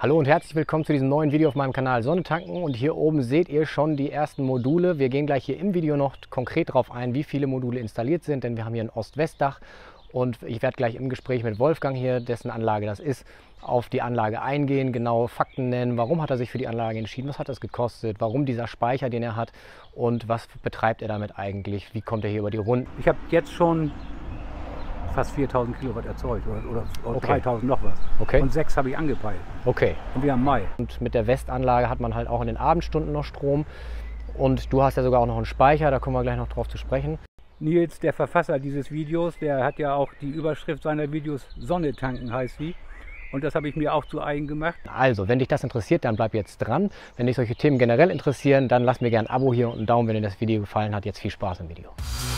Hallo und herzlich willkommen zu diesem neuen Video auf meinem Kanal Sonne tanken, und hier oben seht ihr schon die ersten Module. Wir gehen gleich hier im Video noch konkret darauf ein, wie viele Module installiert sind, denn wir haben hier ein Ost-West-Dach und ich werde gleich im Gespräch mit Wolfgang hier, dessen Anlage das ist, auf die Anlage eingehen, genaue Fakten nennen, warum hat er sich für die Anlage entschieden, was hat das gekostet, warum dieser Speicher, den er hat, und was betreibt er damit eigentlich, wie kommt er hier über die Runden. Ich habe jetzt schon fast 4000 Kilowatt erzeugt oder Okay. 3000 noch was. Okay. Und 6 habe ich angepeilt. Okay. Und wir haben Mai. Und mit der Westanlage hat man halt auch in den Abendstunden noch Strom. Und du hast ja sogar auch noch einen Speicher, da kommen wir gleich noch drauf zu sprechen. Nils, der Verfasser dieses Videos, der hat ja auch die Überschrift seiner Videos Sonne tanken heißt sie. Und das habe ich mir auch zu eigen gemacht. Also, wenn dich das interessiert, dann bleib jetzt dran. Wenn dich solche Themen generell interessieren, dann lass mir gerne ein Abo hier und einen Daumen, wenn dir das Video gefallen hat. Jetzt viel Spaß im Video.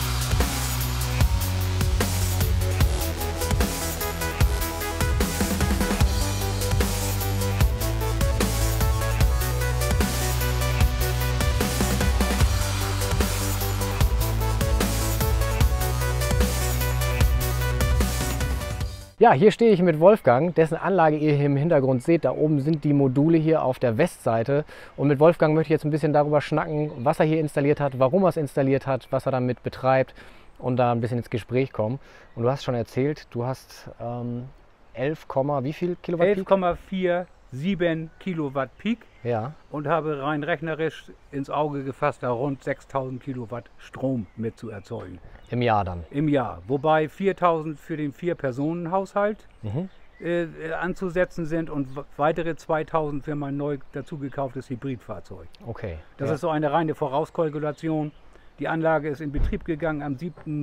Ja, hier stehe ich mit Wolfgang, dessen Anlage ihr hier im Hintergrund seht. Da oben sind die Module hier auf der Westseite. Und mit Wolfgang möchte ich jetzt ein bisschen darüber schnacken, was er hier installiert hat, warum er es installiert hat, was er damit betreibt und da ein bisschen ins Gespräch kommen. Und du hast schon erzählt, du hast 11, wie viel Kilowatt Peak? 11,47 Kilowatt Peak Ja, und habe rein rechnerisch ins Auge gefasst, da rund 6000 Kilowatt Strom mit zu erzeugen. im Jahr dann. Im Jahr. Wobei 4000 für den 4-Personen-Haushalt Mhm. anzusetzen sind und weitere 2000 für mein neu dazu gekauftes Hybridfahrzeug. Okay. Das ja. ist so eine reine Vorauskalkulation. Die Anlage ist in Betrieb gegangen am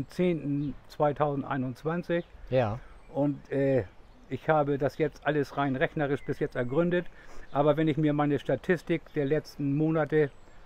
7.10.2021 Ja, und ich habe das jetzt alles rein rechnerisch bis jetzt ergründet. Aber wenn ich mir meine Statistik der letzten Monate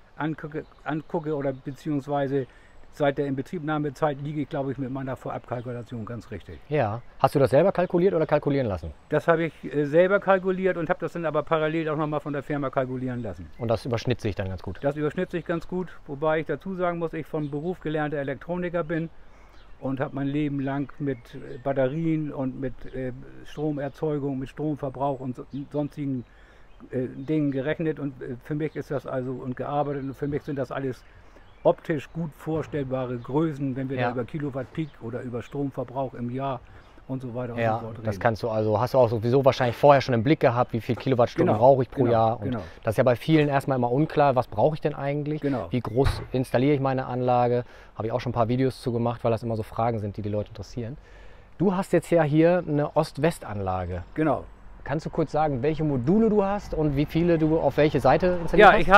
angucke oder beziehungsweise seit der Inbetriebnahmezeit, liege ich, glaube ich, mit meiner Vorabkalkulation ganz richtig. ja. Hast du das selber kalkuliert oder kalkulieren lassen? Das habe ich selber kalkuliert und habe das dann aber parallel auch nochmal von der Firma kalkulieren lassen. Und das überschnitt sich dann ganz gut. Das überschnitt sich ganz gut, wobei ich dazu sagen muss, ich von Beruf gelernter Elektroniker bin und habe mein Leben lang mit Batterien und mit Stromerzeugung, mit Stromverbrauch und sonstigen Dingen gerechnet. Und für mich ist das also und gearbeitet und für mich sind das alles optisch gut vorstellbare Größen, wenn wir Ja. da über Kilowatt Peak oder über Stromverbrauch im Jahr und so weiter und Ja, so fort reden. das kannst du also, hast du auch sowieso wahrscheinlich vorher schon im Blick gehabt, wie viel Kilowattstunden Genau, brauche ich pro genau, Jahr. Und genau. das ist ja bei vielen erstmal immer unklar, was brauche ich denn eigentlich? Genau. Wie groß installiere ich meine Anlage? Habe ich auch schon ein paar Videos zu gemacht, weil das immer so Fragen sind, die die Leute interessieren. Du hast jetzt ja hier eine Ost-West-Anlage. Genau. Kannst du kurz sagen, welche Module du hast und wie viele du auf welche Seite installiert Ja, hast?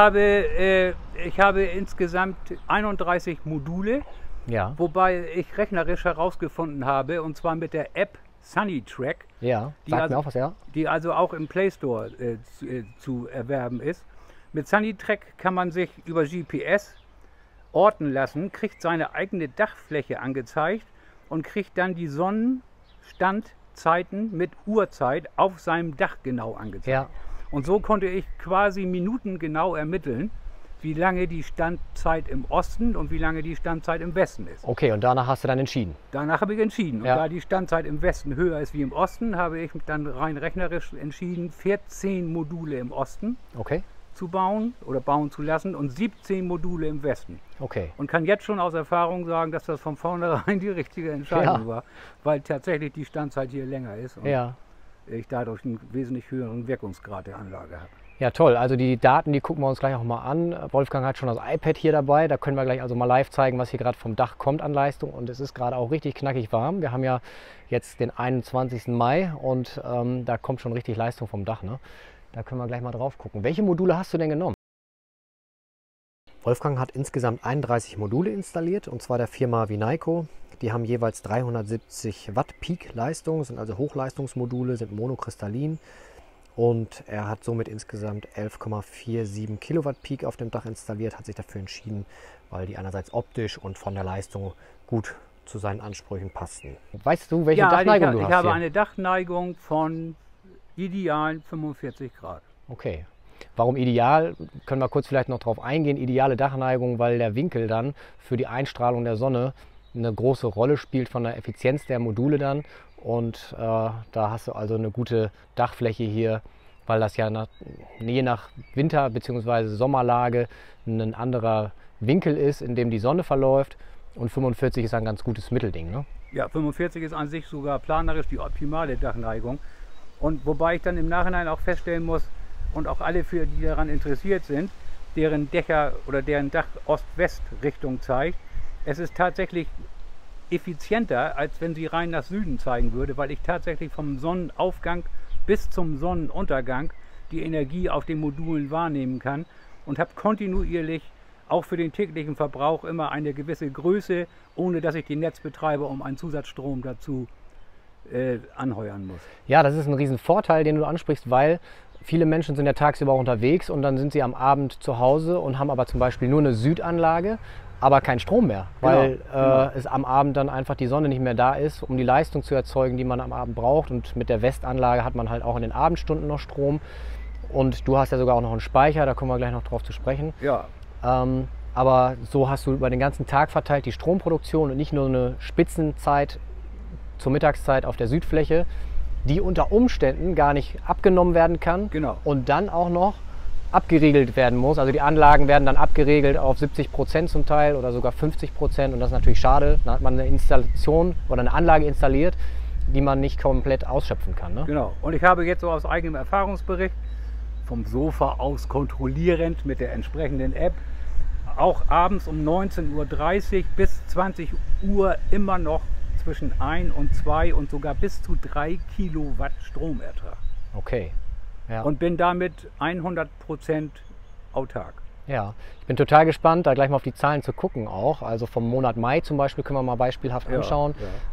ich habe insgesamt 31 Module, Ja, wobei ich rechnerisch herausgefunden habe, und zwar mit der App SunnyTrack, ja. die Sag also- mir auch was, ja? die also auch im Play Store zu erwerben ist. Mit SunnyTrack kann man sich über GPS orten lassen, kriegt seine eigene Dachfläche angezeigt und kriegt dann die Sonnenstandzeiten mit Uhrzeit auf seinem Dach genau angezeigt. Ja, Und so konnte ich quasi minutengenau ermitteln, wie lange die Standzeit im Osten und wie lange die Standzeit im Westen ist. okay, und danach hast du dann entschieden. Danach habe ich entschieden. Und Ja. da die Standzeit im Westen höher ist wie im Osten, habe ich dann rein rechnerisch entschieden, 14 Module im Osten Okay, zu bauen oder bauen zu lassen und 17 Module im Westen. okay. Und kann jetzt schon aus Erfahrung sagen, dass das von vornherein die richtige Entscheidung Ja. war, weil tatsächlich die Standzeit hier länger ist und Ja. ich dadurch einen wesentlich höheren Wirkungsgrad der Anlage habe. Ja, toll. Also die Daten, die gucken wir uns gleich auch mal an. Wolfgang hat schon das iPad hier dabei. Da können wir gleich also mal live zeigen, was hier gerade vom Dach kommt an Leistung. Und es ist gerade auch richtig knackig warm. Wir haben ja jetzt den 21. Mai und da kommt schon richtig Leistung vom Dach. Ne? Da können wir gleich mal drauf gucken. Welche Module hast du denn genommen? Wolfgang hat insgesamt 31 Module installiert, und zwar der Firma Vineiko. Die haben jeweils 370 Watt Peak Leistung, sind also Hochleistungsmodule, sind monokristallin. Und er hat somit insgesamt 11,47 Kilowatt Peak auf dem Dach installiert, hat sich dafür entschieden, weil die einerseits optisch und von der Leistung gut zu seinen Ansprüchen passten. Weißt du, welche Dachneigung du ich hast habe hier? eine Dachneigung von idealen 45 Grad. Okay. Warum ideal? Können wir kurz vielleicht noch drauf eingehen. Ideale Dachneigung, weil der Winkel dann für die Einstrahlung der Sonne eine große Rolle spielt von der Effizienz der Module dann. Und da hast du also eine gute Dachfläche hier, weil das ja je nach Winter- bzw. Sommerlage ein anderer Winkel ist, in dem die Sonne verläuft. Und 45 ist ein ganz gutes Mittelding, ne? Ja, 45 ist an sich sogar planerisch die optimale Dachneigung. Und wobei ich dann im Nachhinein auch feststellen muss, und auch alle, die daran interessiert sind, deren Dächer oder deren Dach Ost-West-Richtung zeigt, es ist tatsächlich effizienter, als wenn sie rein nach Süden zeigen würde, weil ich tatsächlich vom Sonnenaufgang bis zum Sonnenuntergang die Energie auf den Modulen wahrnehmen kann und habe kontinuierlich auch für den täglichen Verbrauch immer eine gewisse Größe, ohne dass ich den Netzbetreiber um einen Zusatzstrom dazu anheuern muss. Ja, das ist ein riesen Vorteil, den du ansprichst, weil viele Menschen sind ja tagsüber auch unterwegs und dann sind sie am Abend zu Hause und haben aber zum Beispiel nur eine Südanlage, aber keinen Strom mehr, weil es am Abend dann einfach die Sonne nicht mehr da ist, um die Leistung zu erzeugen, die man am Abend braucht. Und mit der Westanlage hat man halt auch in den Abendstunden noch Strom. Und du hast ja sogar auch noch einen Speicher, da kommen wir gleich noch drauf zu sprechen. Ja. Aber so hast du über den ganzen Tag verteilt die Stromproduktion und nicht nur eine Spitzenzeit zur Mittagszeit auf der Südfläche, die unter Umständen gar nicht abgenommen werden kann. Genau. Und dann auch noch abgeriegelt werden muss. Also die Anlagen werden dann abgeregelt auf 70% zum Teil oder sogar 50%. Und das ist natürlich schade. Dann hat man eine Installation oder eine Anlage installiert, die man nicht komplett ausschöpfen kann, ne? Genau. Und ich habe jetzt so aus eigenem Erfahrungsbericht vom Sofa aus kontrollierend mit der entsprechenden App auch abends um 19:30 Uhr bis 20 Uhr immer noch zwischen 1 und 2 und sogar bis zu 3 Kilowatt Stromertrag. Okay. Ja. Und bin damit 100% autark. Ja, ich bin total gespannt, da gleich mal auf die Zahlen zu gucken auch. Also vom Monat Mai zum Beispiel können wir mal beispielhaft anschauen,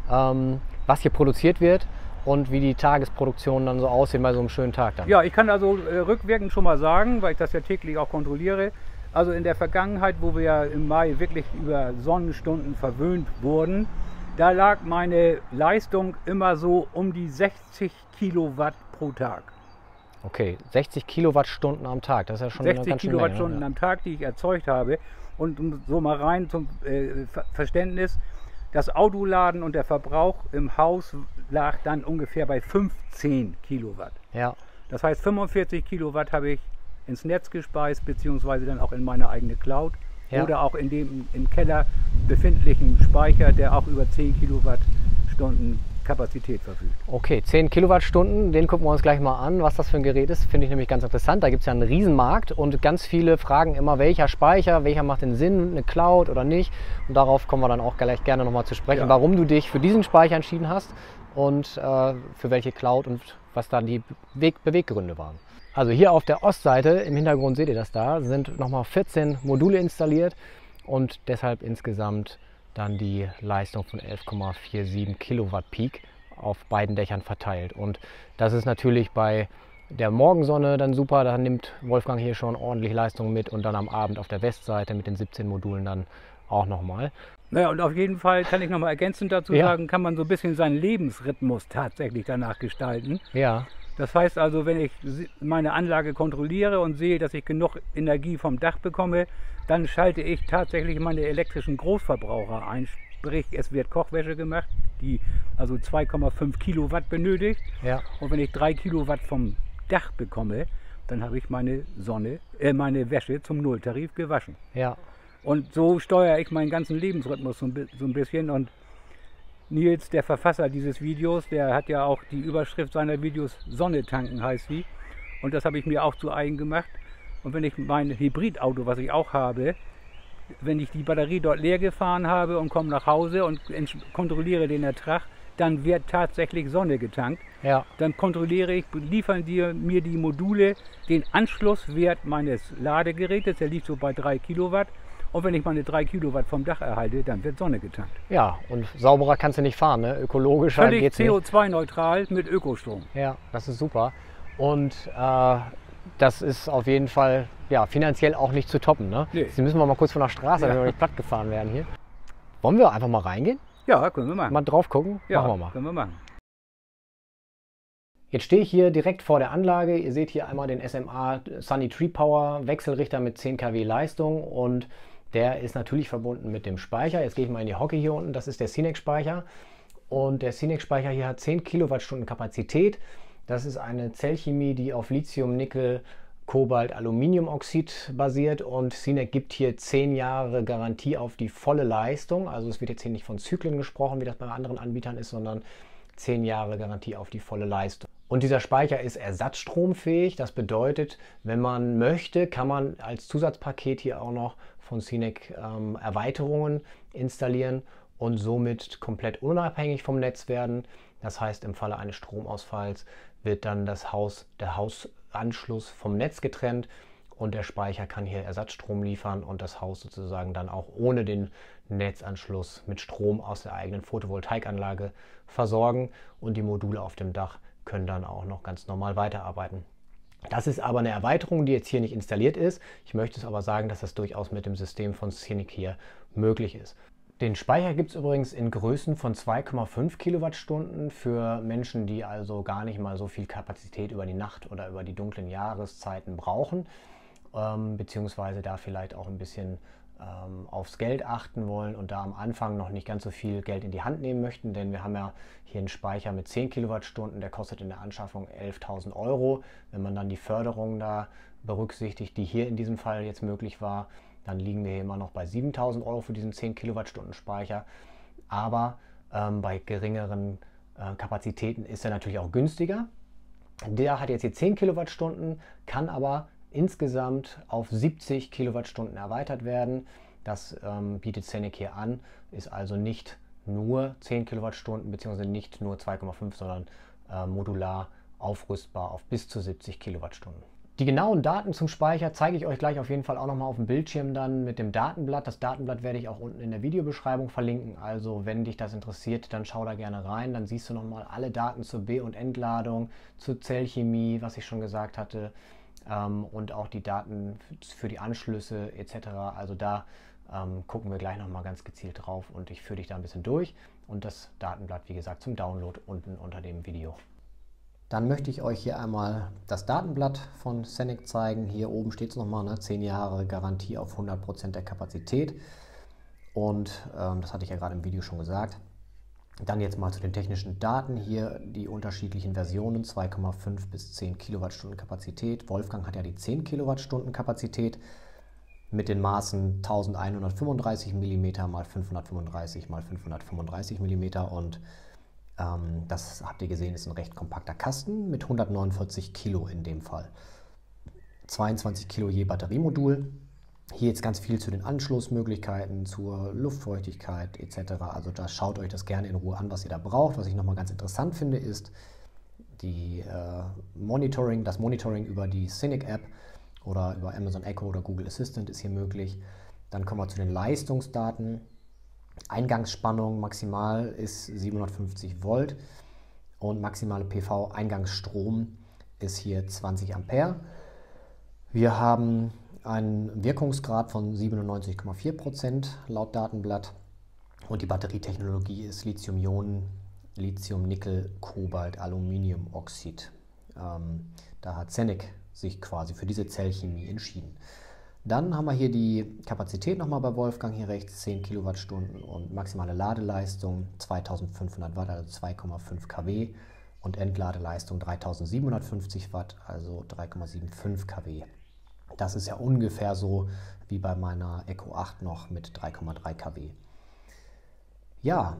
was hier produziert wird und wie die Tagesproduktionen dann so aussehen bei so einem schönen Tag dann. Ja, ich kann also rückwirkend schon mal sagen, weil ich das ja täglich auch kontrolliere, also in der Vergangenheit, wo wir ja im Mai wirklich über Sonnenstunden verwöhnt wurden, da lag meine Leistung immer so um die 60 Kilowatt pro Tag. Okay, 60 Kilowattstunden am Tag, das ist ja schon 60 eine ganz schöne Kilowattstunden Menge, am Tag, die ich erzeugt habe. Und so mal rein zum Verständnis, das Autoladen und der Verbrauch im Haus lag dann ungefähr bei 15 Kilowatt. Ja. Das heißt, 45 Kilowatt habe ich ins Netz gespeist, beziehungsweise dann auch in meine eigene Cloud. Ja. Oder auch in dem im Keller befindlichen Speicher, der auch über 10 Kilowattstunden Kapazität verfügt. Okay, 10 Kilowattstunden, den gucken wir uns gleich mal an, was das für ein Gerät ist. Finde ich nämlich ganz interessant. Da gibt es ja einen Riesenmarkt und ganz viele fragen immer, welcher Speicher, welcher macht den Sinn, eine Cloud oder nicht. Und darauf kommen wir dann auch gleich gerne nochmal zu sprechen, warum du dich für diesen Speicher entschieden hast und für welche Cloud und was dann die Beweggründe waren. Also hier auf der Ostseite, im Hintergrund seht ihr das da, sind nochmal 14 Module installiert und deshalb insgesamt dann die Leistung von 11,47 Kilowatt Peak auf beiden Dächern verteilt. Und das ist natürlich bei der Morgensonne dann super, da nimmt Wolfgang hier schon ordentlich Leistung mit und dann am Abend auf der Westseite mit den 17 Modulen dann auch nochmal. Naja, und auf jeden Fall kann ich nochmal ergänzend dazu sagen, kann man so ein bisschen seinen Lebensrhythmus tatsächlich danach gestalten. Ja. Das heißt also, wenn ich meine Anlage kontrolliere und sehe, dass ich genug Energie vom Dach bekomme, dann schalte ich tatsächlich meine elektrischen Großverbraucher ein. Sprich, es wird Kochwäsche gemacht, die also 2,5 Kilowatt benötigt. Ja. Und wenn ich 3 Kilowatt vom Dach bekomme, dann habe ich meine Wäsche zum Nulltarif gewaschen. Ja. Und so steuere ich meinen ganzen Lebensrhythmus so ein bisschen. Und Nils, der Verfasser dieses Videos, der hat ja auch die Überschrift seiner Videos Sonne tanken heißt sie. Und das habe ich mir auch zu eigen gemacht. Und wenn ich mein Hybridauto, was ich auch habe, wenn ich die Batterie dort leer gefahren habe und komme nach Hause und kontrolliere den Ertrag, dann wird tatsächlich Sonne getankt. Ja. Dann kontrolliere ich, liefern mir die Module den Anschlusswert meines Ladegerätes, der liegt so bei 3 Kilowatt. Und wenn ich meine 3 Kilowatt vom Dach erhalte, dann wird Sonne getankt. Ja, und sauberer kannst du nicht fahren, ne? Ökologischer völlig geht's nicht. CO2-neutral mit Ökostrom. Ja, das ist super. Und das ist auf jeden Fall finanziell auch nicht zu toppen, ne? Nee. Jetzt müssen wir mal kurz von der Straße, wenn wir nicht platt gefahren werden hier. Wollen wir einfach mal reingehen? Ja, können wir machen. Mal drauf gucken? Ja, machen wir mal. können wir machen. Jetzt stehe ich hier direkt vor der Anlage. Ihr seht hier einmal den SMA Sunny Tree Power Wechselrichter mit 10 kW Leistung und der ist natürlich verbunden mit dem Speicher. Jetzt gehe ich mal in die Hocke hier unten. Das ist der Synex Speicher und der Synex Speicher hier hat 10 Kilowattstunden Kapazität. Das ist eine Zellchemie, die auf Lithium, Nickel, Kobalt, Aluminiumoxid basiert, und Senec gibt hier 10 Jahre Garantie auf die volle Leistung. Also es wird jetzt hier nicht von Zyklen gesprochen, wie das bei anderen Anbietern ist, sondern 10 Jahre Garantie auf die volle Leistung. Und dieser Speicher ist ersatzstromfähig. Das bedeutet, wenn man möchte, kann man als Zusatzpaket hier auch noch von Senec Erweiterungen installieren und somit komplett unabhängig vom Netz werden. Das heißt, im Falle eines Stromausfalls wird dann der Hausanschluss vom Netz getrennt und der Speicher kann hier Ersatzstrom liefern und das Haus sozusagen dann auch ohne den Netzanschluss mit Strom aus der eigenen Photovoltaikanlage versorgen, und die Module auf dem Dach können dann auch noch ganz normal weiterarbeiten. Das ist aber eine Erweiterung, die jetzt hier nicht installiert ist. Ich möchte es aber sagen, dass das durchaus mit dem System von Senec hier möglich ist. Den Speicher gibt es übrigens in Größen von 2,5 Kilowattstunden für Menschen, die also gar nicht mal so viel Kapazität über die Nacht oder über die dunklen Jahreszeiten brauchen, beziehungsweise da vielleicht auch ein bisschen aufs Geld achten wollen und da am Anfang noch nicht ganz so viel Geld in die Hand nehmen möchten, denn wir haben ja hier einen Speicher mit 10 Kilowattstunden, der kostet in der Anschaffung 11.000 Euro. Wenn man dann die Förderung da berücksichtigt, die hier in diesem Fall jetzt möglich war, dann liegen wir hier immer noch bei 7.000 Euro für diesen 10 Kilowattstunden Speicher. Aber bei geringeren Kapazitäten ist er natürlich auch günstiger. Der hat jetzt hier 10 Kilowattstunden, kann aber insgesamt auf 70 Kilowattstunden erweitert werden. Das bietet Senec hier an, ist also nicht nur 10 Kilowattstunden bzw. nicht nur 2,5, sondern modular aufrüstbar auf bis zu 70 Kilowattstunden. Die genauen Daten zum Speicher zeige ich euch gleich auf jeden Fall auch nochmal auf dem Bildschirm dann mit dem Datenblatt. Das Datenblatt werde ich auch unten in der Videobeschreibung verlinken. Also wenn dich das interessiert, dann schau da gerne rein. Dann siehst du nochmal alle Daten zur B- und Entladung, zur Zellchemie, was ich schon gesagt hatte, und auch die Daten für die Anschlüsse etc. Also da gucken wir gleich nochmal ganz gezielt drauf und ich führe dich da ein bisschen durch. Und das Datenblatt, wie gesagt, zum Download unten unter dem Video. Dann möchte ich euch hier einmal das Datenblatt von Senec zeigen. Hier oben steht es nochmal, ne? 10 Jahre Garantie auf 100% der Kapazität. Und das hatte ich ja gerade im Video schon gesagt. Dann jetzt mal zu den technischen Daten. Hier die unterschiedlichen Versionen, 2,5 bis 10 Kilowattstunden Kapazität. Wolfgang hat ja die 10 Kilowattstunden Kapazität mit den Maßen 1135 mm x 535 x 535 mm und das habt ihr gesehen, ist ein recht kompakter Kasten mit 149 Kilo in dem Fall. 22 Kilo je Batteriemodul. Hier jetzt ganz viel zu den Anschlussmöglichkeiten, zur Luftfeuchtigkeit etc. Also da schaut euch das gerne in Ruhe an, was ihr da braucht. Was ich nochmal ganz interessant finde, ist das Monitoring über die Senec App oder über Amazon Echo oder Google Assistant ist hier möglich. Dann kommen wir zu den Leistungsdaten. Eingangsspannung maximal ist 750 Volt und maximale PV-Eingangsstrom ist hier 20 Ampere. Wir haben einen Wirkungsgrad von 97,4% laut Datenblatt und die Batterietechnologie ist Lithium-Ionen, Lithium-Nickel, Kobalt, Aluminiumoxid. Da hat Senec sich quasi für diese Zellchemie entschieden. Dann haben wir hier die Kapazität nochmal bei Wolfgang hier rechts, 10 Kilowattstunden und maximale Ladeleistung 2500 Watt, also 2,5 kW und Entladeleistung 3750 Watt, also 3,75 kW. Das ist ja ungefähr so wie bei meiner Echo 8 noch mit 3,3 kW. Ja,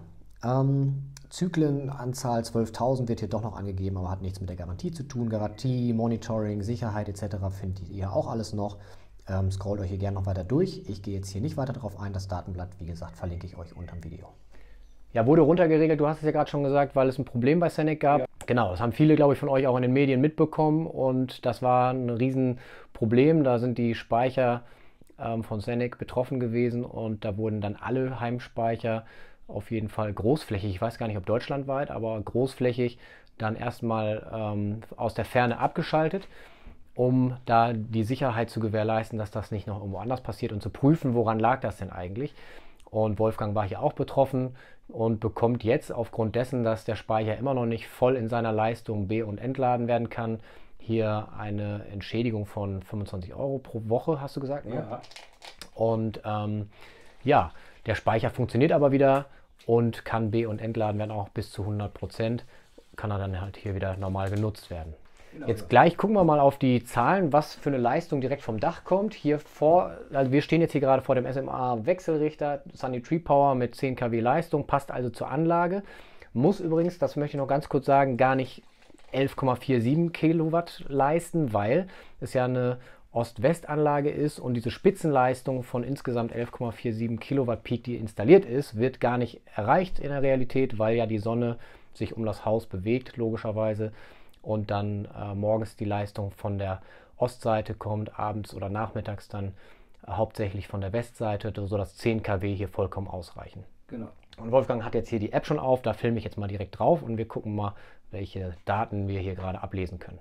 Zyklenanzahl 12.000 wird hier doch noch angegeben, aber hat nichts mit der Garantie zu tun. Garantie, Monitoring, Sicherheit etc. findet ihr auch alles noch. Scrollt euch hier gerne noch weiter durch. Ich gehe jetzt hier nicht weiter darauf ein. Das Datenblatt, wie gesagt, verlinke ich euch unter dem Video. Ja, wurde runtergeregelt, du hast es ja gerade schon gesagt, weil es ein Problem bei Senec gab. Ja. Genau, das haben viele, glaube ich, von euch auch in den Medien mitbekommen und das war ein Riesenproblem. Da sind die Speicher von Senec betroffen gewesen und da wurden dann alle Heimspeicher auf jeden Fall großflächig, ich weiß gar nicht, ob deutschlandweit, aber großflächig dann erstmal aus der Ferne abgeschaltet, um da die Sicherheit zu gewährleisten, dass das nicht noch irgendwo anders passiert und zu prüfen, woran lag das denn eigentlich. Und Wolfgang war hier auch betroffen und bekommt jetzt aufgrund dessen, dass der Speicher immer noch nicht voll in seiner Leistung be- und entladen werden kann, hier eine Entschädigung von 25 Euro pro Woche, hast du gesagt? Ne? Ja. Und ja, der Speicher funktioniert aber wieder und kann be- und entladen werden, auch bis zu 100%. kann er dann halt hier wieder normal genutzt werden. Genau. Jetzt gleich gucken wir mal auf die Zahlen, was für eine Leistung direkt vom Dach kommt. Hier vor, also wir stehen jetzt hier gerade vor dem SMA Wechselrichter Sunny Tree Power mit 10 kW Leistung, passt also zur Anlage. Muss übrigens, das möchte ich noch ganz kurz sagen, gar nicht 11,47 Kilowatt leisten, weil es ja eine Ost-West-Anlage ist und diese Spitzenleistung von insgesamt 11,47 Kilowatt Peak, die installiert ist, wird gar nicht erreicht in der Realität, weil ja die Sonne sich um das Haus bewegt, logischerweise. Und dann morgens die Leistung von der Ostseite kommt, abends oder nachmittags dann hauptsächlich von der Westseite, sodass 10 kW hier vollkommen ausreichen. Genau. Und Wolfgang hat jetzt hier die App schon auf, da filme ich jetzt mal direkt drauf und wir gucken mal, welche Daten wir hier gerade ablesen können.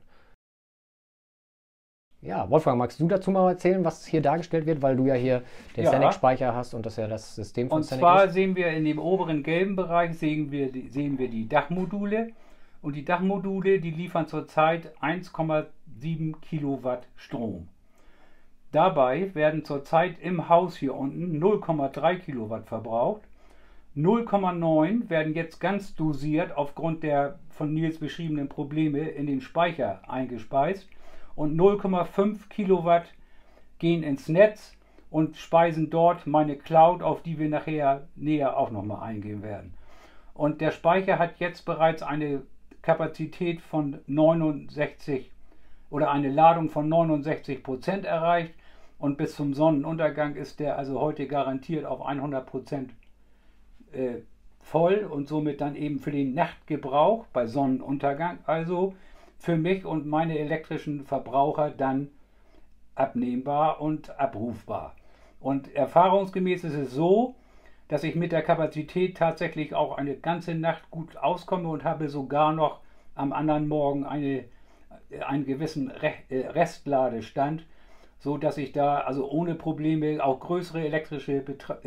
Ja, Wolfgang, magst du dazu mal erzählen, was hier dargestellt wird, weil du ja hier den Senec-Speicher hast und das ja das System von Senec ist? Und zwar sehen wir in dem oberen gelben Bereich sehen wir die Dachmodule. Und die Dachmodule, die liefern zurzeit 1,7 Kilowatt Strom. Dabei werden zurzeit im Haus hier unten 0,3 Kilowatt verbraucht. 0,9 werden jetzt ganz dosiert aufgrund der von Nils beschriebenen Probleme in den Speicher eingespeist. Und 0,5 Kilowatt gehen ins Netz und speisen dort meine Cloud, auf die wir nachher näher auch nochmal eingehen werden. Und der Speicher hat jetzt bereits eine Kapazität von 69 oder eine Ladung von 69% erreicht und bis zum Sonnenuntergang ist der also heute garantiert auf 100% voll und somit dann eben für den Nachtgebrauch bei Sonnenuntergang also für mich und meine elektrischen Verbraucher dann abnehmbar und abrufbar. Und erfahrungsgemäß ist es so, dass ich mit der Kapazität tatsächlich auch eine ganze Nacht gut auskomme und habe sogar noch am anderen Morgen einen gewissen Restladestand, so dass ich da also ohne Probleme auch größere elektrische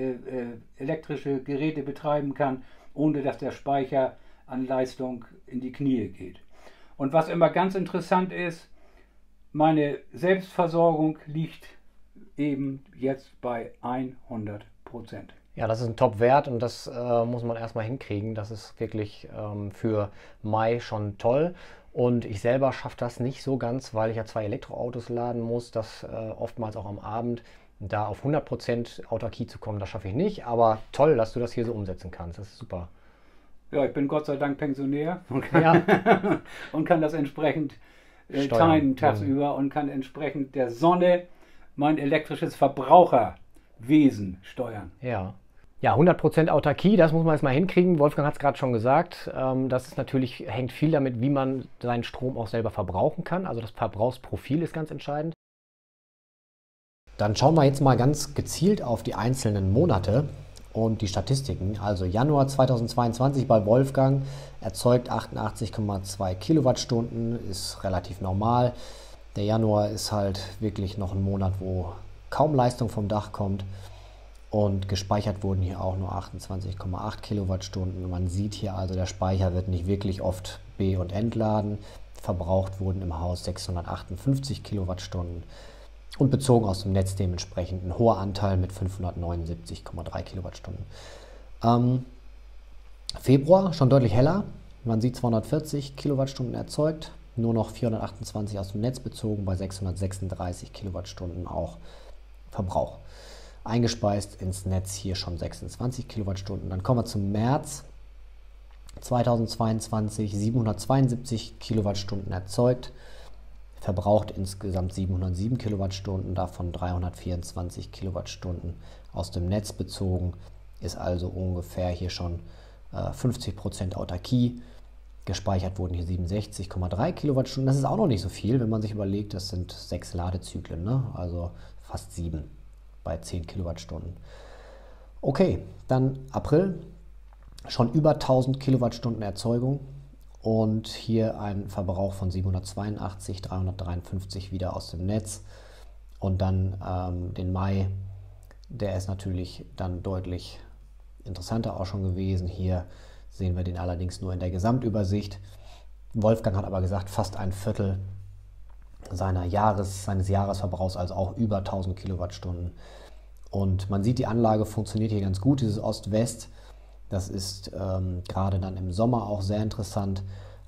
Geräte betreiben kann, ohne dass der Speicher an Leistung in die Knie geht. Und was immer ganz interessant ist, meine Selbstversorgung liegt eben jetzt bei 100%. Ja, das ist ein Top-Wert und das muss man erstmal hinkriegen. Das ist wirklich für Mai schon toll. Und ich selber schaffe das nicht so ganz, weil ich ja 2 Elektroautos laden muss. Das oftmals auch am Abend. Da auf 100% Autarkie zu kommen, das schaffe ich nicht. Aber toll, dass du das hier so umsetzen kannst. Das ist super. Ja, ich bin Gott sei Dank Pensionär und kann das entsprechend timen tagsüber und kann entsprechend der Sonne mein elektrisches Verbraucherwesen steuern. Ja. Ja, 100% Autarkie, das muss man jetzt mal hinkriegen. Wolfgang hat es gerade schon gesagt. Das ist natürlich, hängt viel damit, wie man seinen Strom auch selber verbrauchen kann. Also das Verbrauchsprofil ist ganz entscheidend. Dann schauen wir jetzt mal ganz gezielt auf die einzelnen Monate und die Statistiken. Also Januar 2022 bei Wolfgang erzeugt 88,2 Kilowattstunden, ist relativ normal. Der Januar ist halt wirklich noch ein Monat, wo kaum Leistung vom Dach kommt. Und gespeichert wurden hier auch nur 28,8 Kilowattstunden. Man sieht hier also, der Speicher wird nicht wirklich oft be- und entladen. Verbraucht wurden im Haus 658 Kilowattstunden und bezogen aus dem Netz dementsprechend ein hoher Anteil mit 579,3 Kilowattstunden. Februar schon deutlich heller. Man sieht 240 Kilowattstunden erzeugt, nur noch 428 aus dem Netz bezogen, bei 636 Kilowattstunden auch Verbrauch. Eingespeist ins Netz hier schon 26 Kilowattstunden. Dann kommen wir zum März 2022, 772 Kilowattstunden erzeugt, verbraucht insgesamt 707 Kilowattstunden, davon 324 Kilowattstunden aus dem Netz bezogen, ist also ungefähr hier schon 50% Autarkie. Gespeichert wurden hier 67,3 Kilowattstunden. Das ist auch noch nicht so viel, wenn man sich überlegt, das sind 6 Ladezyklen, ne? Also fast 7 bei 10 Kilowattstunden. Okay, dann April, schon über 1000 Kilowattstunden Erzeugung und hier ein Verbrauch von 782, 353 wieder aus dem Netz. Und dann den Mai, der ist natürlich dann deutlich interessanter auch schon gewesen. Hier sehen wir den allerdings nur in der Gesamtübersicht. Wolfgang hat aber gesagt, fast ein Viertel seines Jahresverbrauchs, also auch über 1000 Kilowattstunden. Und man sieht, die Anlage funktioniert hier ganz gut, dieses Ost-West. Das ist gerade dann im Sommer auch sehr interessant.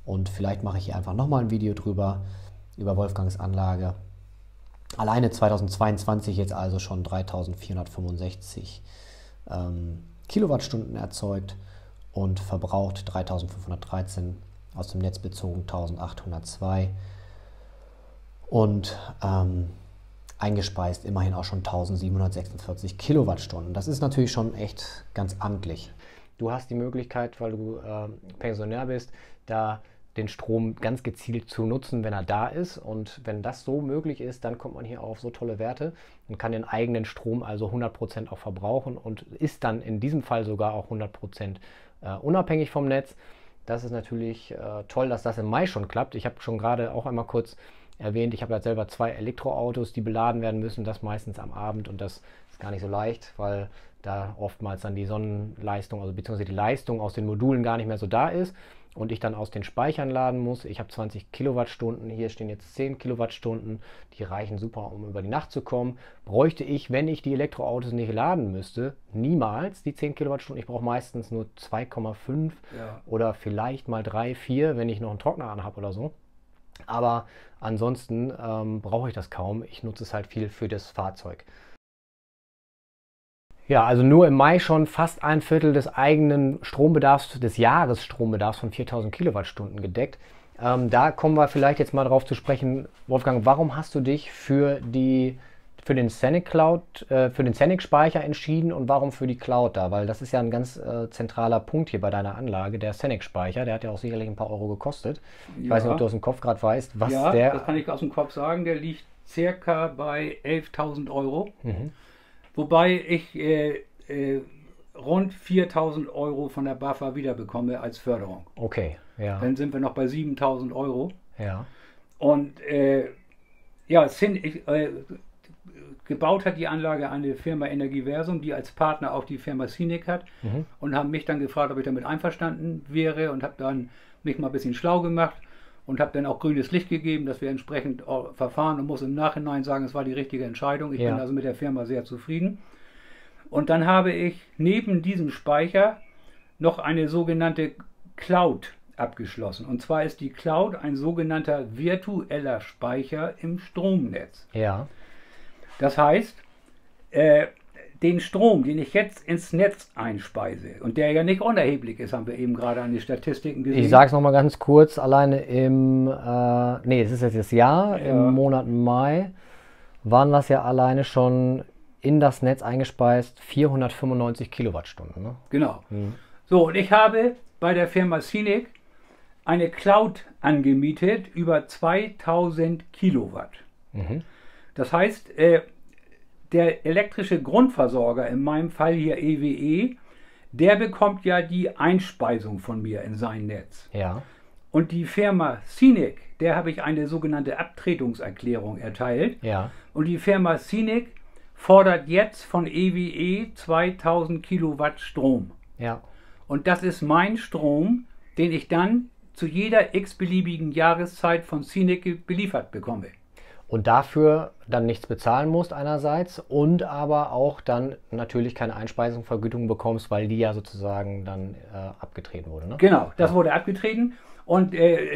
Und vielleicht mache ich hier einfach nochmal ein Video drüber, über Wolfgangs Anlage. Alleine 2022 jetzt also schon 3465 Kilowattstunden erzeugt und verbraucht 3513, aus dem Netz bezogen 1802 und eingespeist immerhin auch schon 1746 Kilowattstunden. Das ist natürlich schon echt ganz amtlich. Du hast die Möglichkeit, weil du Pensionär bist, da den Strom ganz gezielt zu nutzen, wenn er da ist. Und wenn das so möglich ist, dann kommt man hier auf so tolle Werte und kann den eigenen Strom also 100% auch verbrauchen und ist dann in diesem Fall sogar auch 100% unabhängig vom Netz. Das ist natürlich toll, dass das im Mai schon klappt. Ich habe schon gerade auch einmal kurz erwähnt, ich habe ja selber 2 Elektroautos, die beladen werden müssen, das meistens am Abend, und das ist gar nicht so leicht, weil da oftmals dann die Sonnenleistung, also beziehungsweise die Leistung aus den Modulen gar nicht mehr so da ist und ich dann aus den Speichern laden muss. Ich habe 20 Kilowattstunden, hier stehen jetzt 10 Kilowattstunden, die reichen super, um über die Nacht zu kommen. Bräuchte ich, wenn ich die Elektroautos nicht laden müsste, niemals die 10 Kilowattstunden. Ich brauche meistens nur 2,5 oder vielleicht mal 3, 4, wenn ich noch einen Trockner an habe oder so. Aber ansonsten brauche ich das kaum. Ich nutze es halt viel für das Fahrzeug. Ja, also nur im Mai schon fast 1/4 des eigenen Strombedarfs, des Jahresstrombedarfs von 4000 Kilowattstunden gedeckt. Da kommen wir vielleicht jetzt mal drauf zu sprechen. Wolfgang, warum hast du dich für den Scenic Speicher entschieden und warum für die Cloud da? Weil das ist ja ein ganz zentraler Punkt hier bei deiner Anlage, der Scenic Speicher. Der hat ja auch sicherlich ein paar Euro gekostet. Ich weiß nicht, ob du aus dem Kopf gerade weißt, was der... das kann ich aus dem Kopf sagen. Der liegt circa bei 11.000 Euro. Wobei ich rund 4.000 Euro von der BAFA wiederbekomme als Förderung. Okay, ja. Dann sind wir noch bei 7.000 Euro. Ja. Und gebaut hat die Anlage eine Firma Energiversum, die als Partner auch die Firma Scenic hat, und haben mich dann gefragt, ob ich damit einverstanden wäre, und habe dann mich mal ein bisschen schlau gemacht und habe dann auch grünes Licht gegeben, dass wir entsprechend verfahren, und muss im Nachhinein sagen, es war die richtige Entscheidung. Ich bin also mit der Firma sehr zufrieden. Und dann habe ich neben diesem Speicher noch eine sogenannte Cloud abgeschlossen. Und zwar ist die Cloud ein sogenannter virtueller Speicher im Stromnetz. Ja. Das heißt, den Strom, den ich jetzt ins Netz einspeise, und der ja nicht unerheblich ist, haben wir eben gerade an den Statistiken gesehen. Ich sage es nochmal ganz kurz, alleine es ist jetzt das Jahr, im Monat Mai waren das ja alleine schon in das Netz eingespeist 495 Kilowattstunden. Ne? Genau. So, und ich habe bei der Firma Scenic eine Cloud angemietet über 2000 Kilowatt. Das heißt, der elektrische Grundversorger, in meinem Fall hier EWE, der bekommt ja die Einspeisung von mir in sein Netz. Ja. Und die Firma Scenic, der habe ich eine sogenannte Abtretungserklärung erteilt. Ja. Und die Firma Scenic fordert jetzt von EWE 2000 Kilowatt Strom. Ja. Und das ist mein Strom, den ich dann zu jeder x-beliebigen Jahreszeit von Scenic beliefert bekomme. Und dafür dann nichts bezahlen musst einerseits und aber auch dann natürlich keine Einspeisungsvergütung bekommst, weil die ja sozusagen dann abgetreten wurde. Ne? Genau, das wurde abgetreten, und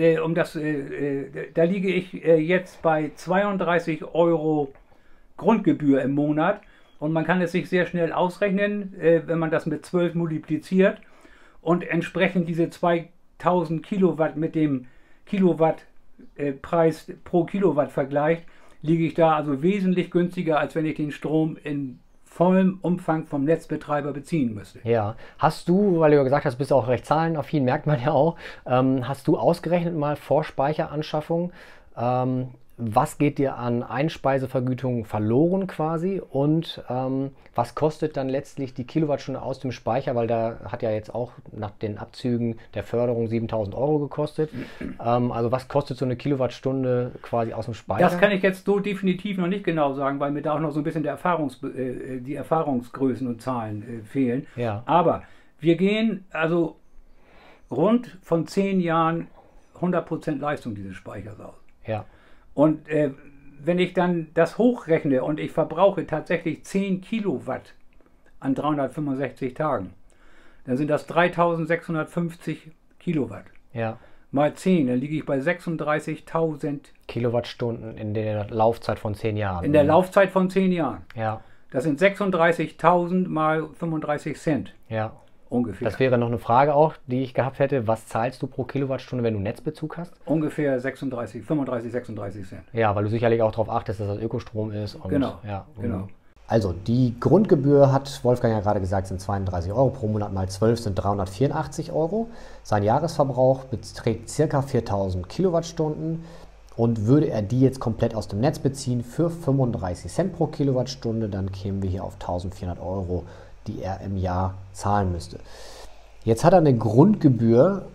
da liege ich jetzt bei 32 Euro Grundgebühr im Monat, und man kann es sich sehr schnell ausrechnen, wenn man das mit 12 multipliziert und entsprechend diese 2000 Kilowatt mit dem Kilowattpreis pro Kilowatt vergleicht, liege ich da also wesentlich günstiger, als wenn ich den Strom in vollem Umfang vom Netzbetreiber beziehen müsste. Ja, hast du, weil du ja gesagt hast, bist auch recht zahlenaffin, merkt man ja auch, hast du ausgerechnet mal vor Speicheranschaffung, was geht dir an Einspeisevergütung verloren quasi und was kostet dann letztlich die Kilowattstunde aus dem Speicher, weil da hat ja jetzt auch nach den Abzügen der Förderung 7.000 Euro gekostet. Also was kostet so eine Kilowattstunde quasi aus dem Speicher? Das kann ich jetzt so definitiv noch nicht genau sagen, weil mir da auch noch so ein bisschen die Erfahrungsgrößen und Zahlen fehlen. Ja. Aber wir gehen also rund von 10 Jahren 100% Leistung dieses Speichers aus. Ja. Und wenn ich dann das hochrechne und ich verbrauche tatsächlich 10 Kilowatt an 365 Tagen, dann sind das 3650 Kilowatt. Ja. mal 10, dann liege ich bei 36.000 Kilowattstunden in der Laufzeit von 10 Jahren. in der Laufzeit von 10 Jahren. Ja, Das sind 36.000 mal 35 Cent ja. ungefähr. Das wäre noch eine Frage auch, die ich gehabt hätte. Was zahlst du pro Kilowattstunde, wenn du Netzbezug hast? Ungefähr 35, 36 Cent. Ja, weil du sicherlich auch darauf achtest, dass das Ökostrom ist. Und, Genau, ja, genau. Also die Grundgebühr, hat Wolfgang ja gerade gesagt, sind 32 Euro pro Monat, mal 12 sind 384 Euro. Sein Jahresverbrauch beträgt ca. 4000 Kilowattstunden. Und würde er die jetzt komplett aus dem Netz beziehen für 35 Cent pro Kilowattstunde, dann kämen wir hier auf 1400 Euro, die er im Jahr zahlen müsste. Jetzt hat er eine Grundgebühr,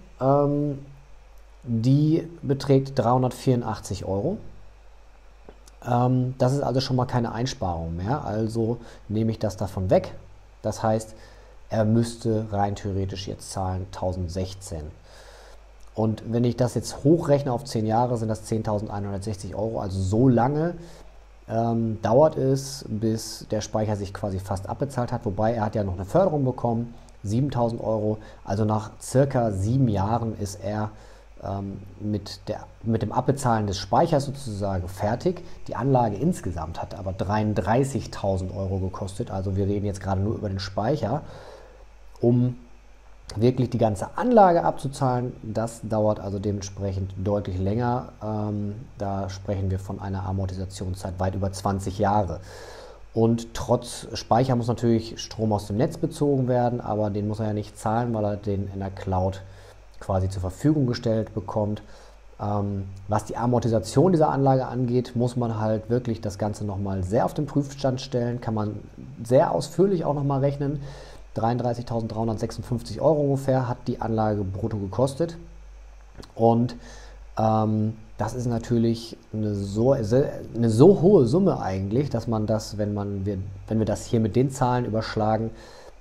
die beträgt 384 Euro. Das ist also schon mal keine Einsparung mehr, also nehme ich das davon weg. Das heißt, er müsste rein theoretisch jetzt zahlen 1016. Und wenn ich das jetzt hochrechne auf 10 Jahre, sind das 10.160 Euro. Also so lange dauert es, bis der Speicher sich quasi fast abbezahlt hat. Wobei er hat ja noch eine Förderung bekommen, 7.000 Euro. Also nach circa 7 Jahren ist er mit dem Abbezahlen des Speichers sozusagen fertig. Die Anlage insgesamt hat aber 33.000 Euro gekostet. Also wir reden jetzt gerade nur über den Speicher. Um wirklich die ganze Anlage abzuzahlen, das dauert also dementsprechend deutlich länger. Da sprechen wir von einer Amortisationszeit weit über 20 Jahre. Und trotz Speicher muss natürlich Strom aus dem Netz bezogen werden, aber den muss er ja nicht zahlen, weil er den in der Cloud quasi zur Verfügung gestellt bekommt. Was die Amortisation dieser Anlage angeht, muss man halt wirklich das Ganze nochmal sehr auf den Prüfstand stellen, kann man sehr ausführlich auch nochmal rechnen. 33.356 Euro ungefähr hat die Anlage brutto gekostet. Und das ist natürlich eine so hohe Summe eigentlich, dass man das, wenn wir das hier mit den Zahlen überschlagen,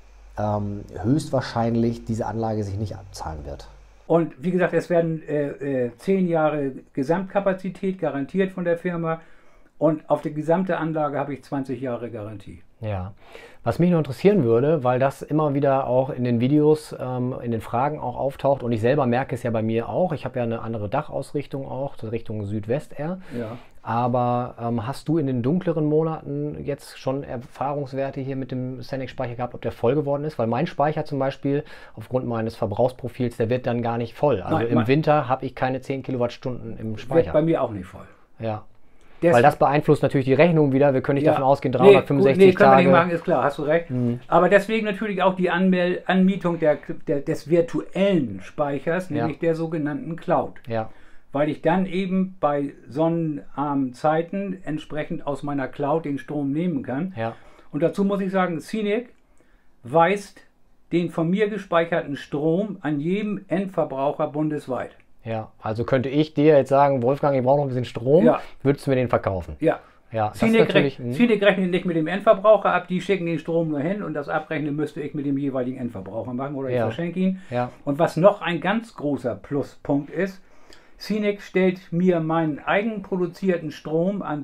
höchstwahrscheinlich diese Anlage sich nicht abzahlen wird. Und wie gesagt, es werden 10 Jahre Gesamtkapazität garantiert von der Firma und auf die gesamte Anlage habe ich 20 Jahre Garantie. Ja, was mich noch interessieren würde, weil das immer wieder auch in den Videos, in den Fragen auch auftaucht und ich selber merke es ja bei mir auch, ich habe ja eine andere Dachausrichtung auch, Richtung Südwest eher, Ja. aber hast du in den dunkleren Monaten jetzt schon Erfahrungswerte hier mit dem Senec-Speicher gehabt, ob der voll geworden ist? Weil mein Speicher zum Beispiel, aufgrund meines Verbrauchsprofils, der wird dann gar nicht voll. Also im Winter habe ich keine 10 Kilowattstunden im Speicher. Wird bei mir auch nicht voll. Ja. Weil das beeinflusst natürlich die Rechnung wieder. Wir können nicht davon ausgehen, 365 nee, können Tage. wir nicht machen, ist klar, hast du recht. Aber deswegen natürlich auch die Anmietung des virtuellen Speichers, nämlich der sogenannten Cloud. Ja. Weil ich dann eben bei sonnenarmen Zeiten entsprechend aus meiner Cloud den Strom nehmen kann. Ja. Und dazu muss ich sagen, Senec weist den von mir gespeicherten Strom an jedem Endverbraucher bundesweit. Ja, also könnte ich dir jetzt sagen, Wolfgang, ich brauche noch ein bisschen Strom, würdest du mir den verkaufen? Ja. Ja, Senec rechnet nicht mit dem Endverbraucher ab, die schicken den Strom nur hin und das Abrechnen müsste ich mit dem jeweiligen Endverbraucher machen oder ich verschenke ihn. Ja. Und was noch ein ganz großer Pluspunkt ist, Senec stellt mir meinen eigenproduzierten Strom an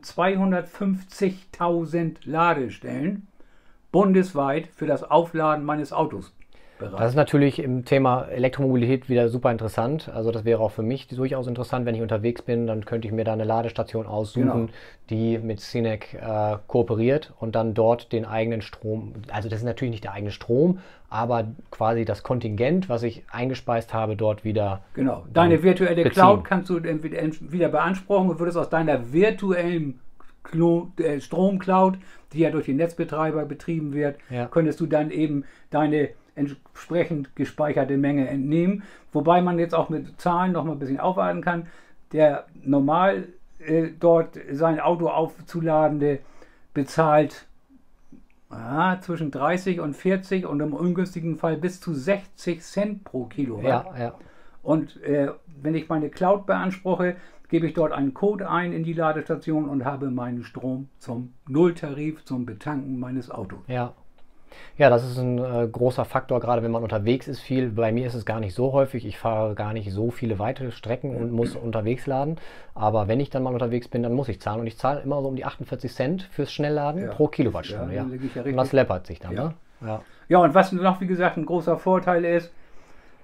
250.000 Ladestellen bundesweit für das Aufladen meines Autos bereit. Das ist natürlich im Thema Elektromobilität wieder super interessant. Also das wäre auch für mich durchaus interessant, wenn ich unterwegs bin, dann könnte ich mir da eine Ladestation aussuchen, die mit Senec kooperiert und dann dort den eigenen Strom, also das ist natürlich nicht der eigene Strom, aber quasi das Kontingent, was ich eingespeist habe, dort wieder deine virtuelle Cloud kannst du wieder beanspruchen und würdest aus deiner virtuellen Stromcloud, die ja durch den Netzbetreiber betrieben wird, könntest du dann eben deine entsprechend gespeicherte Menge entnehmen. Wobei man jetzt auch mit Zahlen noch mal ein bisschen aufwarten kann. Der normal dort sein Auto aufzuladende bezahlt zwischen 30 und 40 und im ungünstigen Fall bis zu 60 Cent pro Kilowatt. Ja. Und wenn ich meine Cloud beanspruche, gebe ich dort einen Code ein in die Ladestation und habe meinen Strom zum Nulltarif zum Betanken meines Autos. Ja, das ist ein großer Faktor, gerade wenn man unterwegs ist viel. Bei mir ist es gar nicht so häufig. Ich fahre gar nicht so viele weite Strecken und muss unterwegs laden. Aber wenn ich dann mal unterwegs bin, dann muss ich zahlen. Und ich zahle immer so um die 48 Cent fürs Schnellladen pro Kilowattstunde. Und das läppert sich dann. Ja, und was noch, wie gesagt, ein großer Vorteil ist,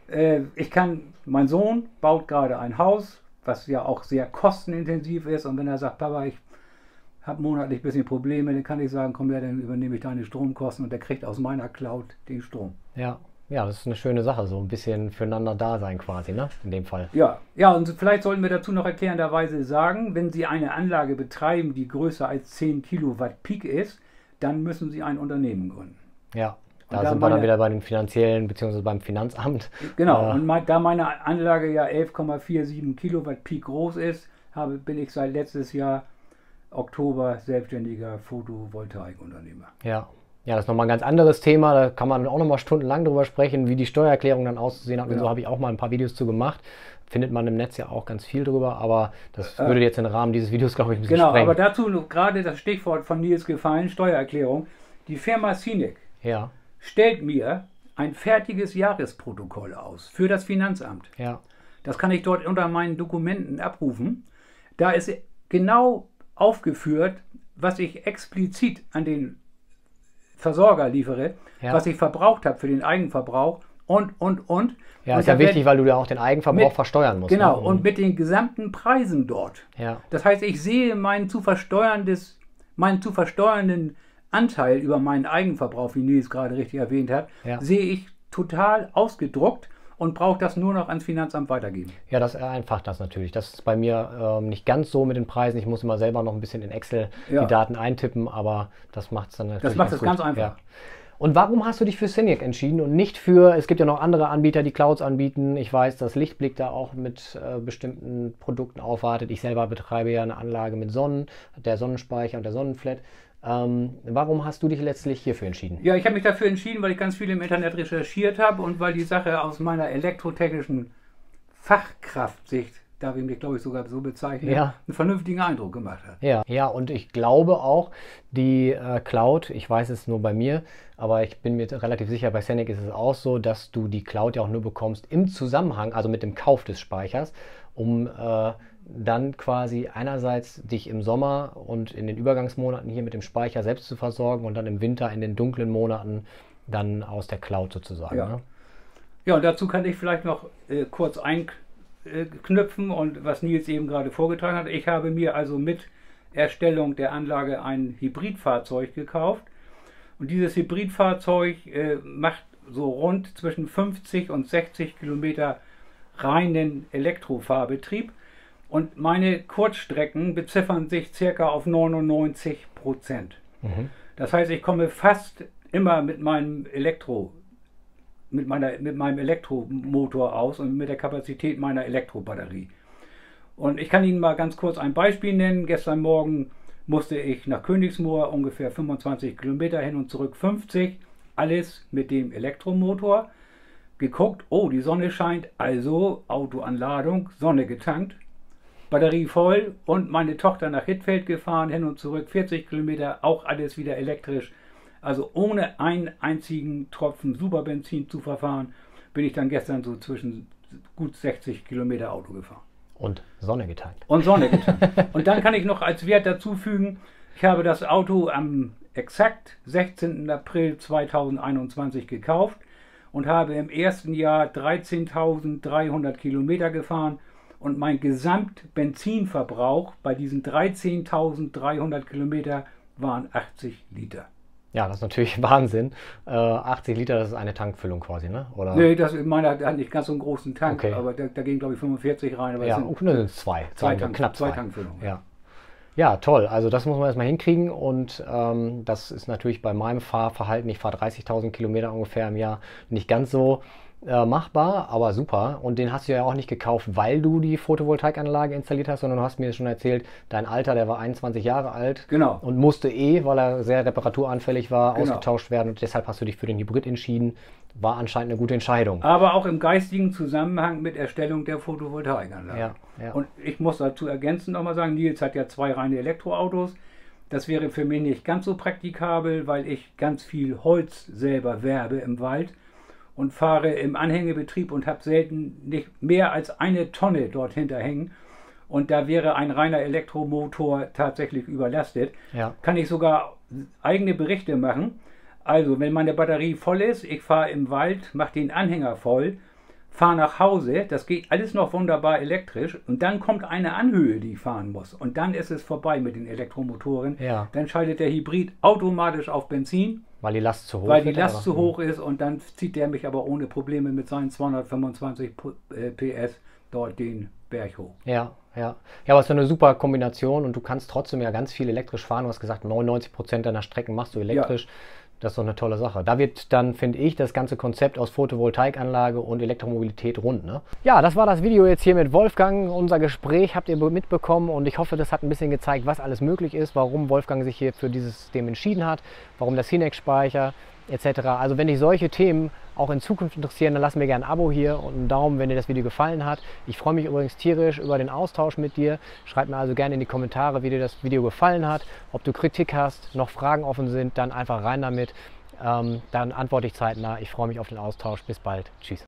Mein Sohn baut gerade ein Haus, was ja auch sehr kostenintensiv ist. Und wenn er sagt, Papa, ich habe monatlich ein bisschen Probleme, dann kann ich sagen, komm her, dann übernehme ich deine Stromkosten und der kriegt aus meiner Cloud den Strom. Ja, ja, das ist eine schöne Sache, so ein bisschen füreinander da sein quasi, ne? In dem Fall. Ja, ja, und vielleicht sollten wir dazu noch erklärenderweise sagen, wenn Sie eine Anlage betreiben, die größer als 10 Kilowatt Peak ist, dann müssen Sie ein Unternehmen gründen. Ja, Und da da sind wir dann meine- wieder bei den finanziellen beziehungsweise beim Finanzamt. Genau, und da meine Anlage ja 11,47 Kilowatt Peak groß ist, bin ich seit letztes Jahr Oktober selbstständiger Photovoltaikunternehmer. Ja. Ja, das ist nochmal ein ganz anderes Thema. Da kann man auch nochmal stundenlang drüber sprechen, wie die Steuererklärung dann auszusehen hat. Und Ja. so habe ich auch mal ein paar Videos zu gemacht. Findet man im Netz ja auch ganz viel drüber, aber das würde jetzt den Rahmen dieses Videos, glaube ich, ein bisschen Genau, sprengen. aber dazu noch gerade das Stichwort von Nils gefallen, Steuererklärung. Die Firma Scenic Ja, stellt mir ein fertiges Jahresprotokoll aus für das Finanzamt. ja, Das kann ich dort unter meinen Dokumenten abrufen. Da ist genau aufgeführt, was ich explizit an den Versorger liefere, Ja. was ich verbraucht habe für den Eigenverbrauch und. Ja, Und ist ja da wichtig, wird- weil du ja auch den Eigenverbrauch mit- versteuern musst. Genau, Ne? und mit den gesamten Preisen dort. Ja, Das heißt, ich sehe meinen zu versteuernden Anteil über meinen Eigenverbrauch, wie Nils gerade richtig erwähnt hat, Ja. sehe ich total ausgedruckt und brauche das nur noch ans Finanzamt weitergeben. ja, das vereinfacht das natürlich. Das ist bei mir nicht ganz so mit den Preisen. Ich muss immer selber noch ein bisschen in Excel Ja. die Daten eintippen, aber das macht es dann natürlich macht es ganz gut. einfach. Ja. Und warum hast du dich für Scenic entschieden und nicht für, es gibt ja noch andere Anbieter, die Clouds anbieten. Ich weiß, dass Lichtblick da auch mit bestimmten Produkten aufwartet. Ich selber betreibe ja eine Anlage mit der Sonnenspeicher und der Sonnenflat. Warum hast du dich letztlich hierfür entschieden? Ja, ich habe mich dafür entschieden, weil ich ganz viel im Internet recherchiert habe und weil die Sache aus meiner elektrotechnischen Fachkraftsicht, darf ich mich glaube ich sogar so bezeichnen, Ja. einen vernünftigen Eindruck gemacht hat. Ja, ja, und ich glaube auch, die Cloud, ich weiß es nur bei mir, aber ich bin mir relativ sicher, bei Scenic ist es auch so, dass du die Cloud ja auch nur bekommst im Zusammenhang, also mit dem Kauf des Speichers, um dann quasi einerseits dich im Sommer und in den Übergangsmonaten hier mit dem Speicher selbst zu versorgen und dann im Winter in den dunklen Monaten dann aus der Cloud sozusagen. Ja. Ne? Ja, und dazu kann ich vielleicht noch kurz einknüpfen und was Nils eben gerade vorgetragen hat. Ich habe mir also mit Erstellung der Anlage ein Hybridfahrzeug gekauft. Und dieses Hybridfahrzeug macht so rund zwischen 50 und 60 Kilometer reinen Elektrofahrbetrieb. Und meine Kurzstrecken beziffern sich circa auf 99%. Das heißt, ich komme fast immer mit meinem Elektromotor aus und mit der Kapazität meiner Elektrobatterie. Und ich kann Ihnen mal ganz kurz ein Beispiel nennen. Gestern Morgen musste ich nach Königsmoor ungefähr 25 Kilometer hin und zurück 50. Alles mit dem Elektromotor. Geguckt, oh, die Sonne scheint, also Autoanladung, Sonne getankt, Batterie voll und meine Tochter nach Hittfeld gefahren, hin und zurück 40 Kilometer, auch alles wieder elektrisch. Also ohne einen einzigen Tropfen Superbenzin zu verfahren, bin ich dann gestern so zwischen gut 60 Kilometer Auto gefahren. Und Sonne getankt. Und Sonne getankt. Und dann kann ich noch als Wert dazu fügen, ich habe das Auto am exakt 16. April 2021 gekauft und habe im ersten Jahr 13.300 Kilometer gefahren und mein Gesamtbenzinverbrauch bei diesen 13.300 Kilometer waren 80 Liter. Ja, das ist natürlich Wahnsinn. 80 Liter, das ist eine Tankfüllung quasi, ne? Oder? Nee, meiner hat nicht ganz so einen großen Tank, Okay. aber da gehen glaube ich 45 rein. Aber Ja, es und dann sind es zwei. Knapp zwei zwei. Tankfüllungen. Ja. Ja, toll. Also das muss man erstmal hinkriegen und das ist natürlich bei meinem Fahrverhalten, ich fahre 30.000 Kilometer ungefähr im Jahr, nicht ganz so machbar, aber super. Und den hast du ja auch nicht gekauft, weil du die Photovoltaikanlage installiert hast, sondern du hast mir schon erzählt, dein Alter, der war 21 Jahre alt Genau. und musste weil er sehr reparaturanfällig war, Genau. ausgetauscht werden und deshalb hast du dich für den Hybrid entschieden. War anscheinend eine gute Entscheidung. Aber auch im geistigen Zusammenhang mit Erstellung der Photovoltaikanlage. Ja, ja. Und ich muss dazu ergänzend nochmal sagen, Nils hat ja 2 reine Elektroautos. Das wäre für mich nicht ganz so praktikabel, weil ich ganz viel Holz selber werbe im Wald und fahre im Anhängebetrieb und habe selten nicht mehr als 1 Tonne dort hinterhängen. Und da wäre ein reiner Elektromotor tatsächlich überlastet. Ja. Kann ich sogar eigene Berichte machen. Also, wenn meine Batterie voll ist, ich fahre im Wald, mache den Anhänger voll, fahre nach Hause, das geht alles noch wunderbar elektrisch und dann kommt eine Anhöhe, die ich fahren muss und dann ist es vorbei mit den Elektromotoren. Ja. Dann schaltet der Hybrid automatisch auf Benzin, Weil die Last zu hoch weil die wird, Last aber- zu hoch ist und dann zieht der mich aber ohne Probleme mit seinen 225 PS dort den Berg hoch. Ja, ja. Ja, aber es ist eine super Kombination und du kannst trotzdem ja ganz viel elektrisch fahren. Du hast gesagt, 99% deiner Strecken machst du elektrisch. Das ist doch eine tolle Sache. Da wird dann, finde ich, das ganze Konzept aus Photovoltaikanlage und Elektromobilität rund. Ne? Ja, das war das Video jetzt hier mit Wolfgang. Unser Gespräch habt ihr mitbekommen und ich hoffe, das hat ein bisschen gezeigt, was alles möglich ist, warum Wolfgang sich hier für dieses System entschieden hat, warum das Hinex-Speicher etc. Also wenn dich solche Themen auch in Zukunft interessieren, dann lass mir gerne ein Abo hier und einen Daumen, wenn dir das Video gefallen hat. Ich freue mich übrigens tierisch über den Austausch mit dir. Schreib mir also gerne in die Kommentare, wie dir das Video gefallen hat. Ob du Kritik hast, noch Fragen offen sind, dann einfach rein damit. Dann antworte ich zeitnah. Ich freue mich auf den Austausch. Bis bald. Tschüss.